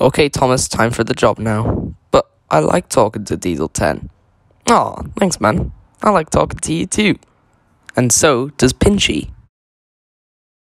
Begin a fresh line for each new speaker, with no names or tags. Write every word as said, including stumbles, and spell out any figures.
Okay, Thomas, time for the job now. But I like talking to Diesel ten. Aw, thanks, man. I like talking to you too. And so does Pinchy.